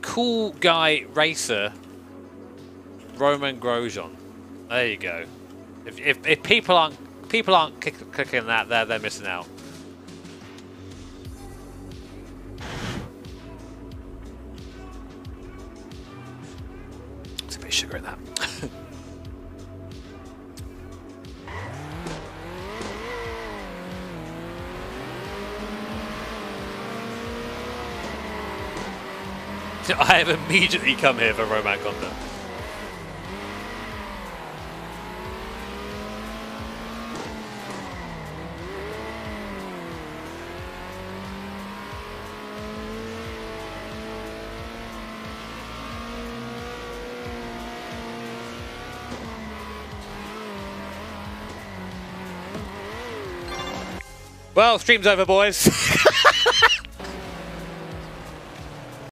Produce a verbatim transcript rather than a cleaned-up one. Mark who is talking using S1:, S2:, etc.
S1: cool guy racer, Roman Grosjean. There you go. If, if, if people aren't people aren't click, clicking that, they're they're missing out. There's a bit of sugar in that. I have immediately come here for Roman content. Well, stream's over, boys.